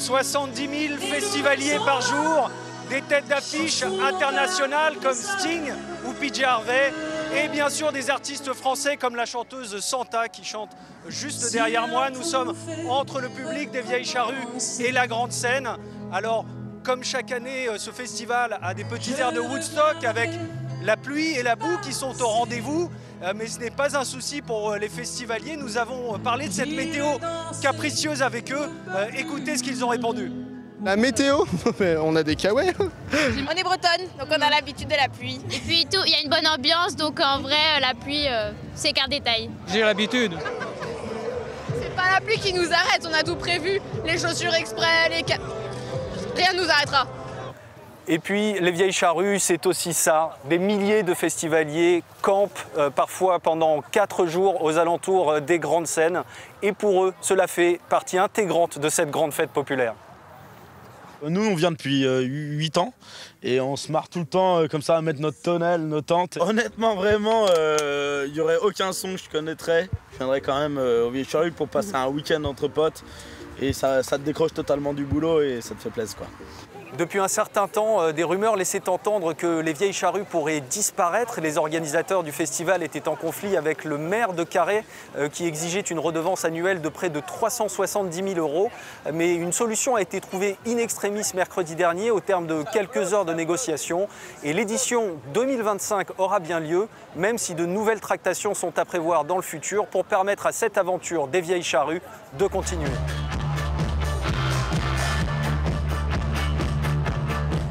70 000 festivaliers par jour, des têtes d'affiche internationales comme Sting ou PJ Harvey, et bien sûr des artistes français comme la chanteuse Santa qui chante juste derrière moi. Nous sommes entre le public des Vieilles Charrues et la grande scène. Alors, comme chaque année, ce festival a des petits airs de Woodstock avec la pluie et la boue qui sont au rendez-vous. Mais ce n'est pas un souci pour les festivaliers. Nous avons parlé de cette météo capricieuse avec eux. Écoutez ce qu'ils ont répondu. La météo, on a des kawaii. On est bretonne, donc on a l'habitude de la pluie. Et puis il y a une bonne ambiance, donc en vrai, la pluie, c'est qu'un détail. J'ai l'habitude. C'est pas la pluie qui nous arrête, on a tout prévu. Les chaussures exprès, rien ne nous arrêtera. Et puis les Vieilles Charrues, c'est aussi ça. Des milliers de festivaliers campent parfois pendant 4 jours aux alentours des grandes scènes. Et pour eux, cela fait partie intégrante de cette grande fête populaire. Nous, on vient depuis 8 ans et on se marre tout le temps comme ça à mettre notre tonnelle, nos tentes. Honnêtement, vraiment, il n'y aurait aucun son que je connaîtrais. Je viendrais quand même aux Vieilles Charrues pour passer un week-end entre potes et ça te décroche totalement du boulot et ça te fait plaisir, quoi. Depuis un certain temps, des rumeurs laissaient entendre que les Vieilles Charrues pourraient disparaître. Les organisateurs du festival étaient en conflit avec le maire de Carhaix qui exigeait une redevance annuelle de près de 370 000 €. Mais une solution a été trouvée in extremis mercredi dernier au terme de quelques heures de négociations. Et l'édition 2025 aura bien lieu, même si de nouvelles tractations sont à prévoir dans le futur pour permettre à cette aventure des Vieilles Charrues de continuer.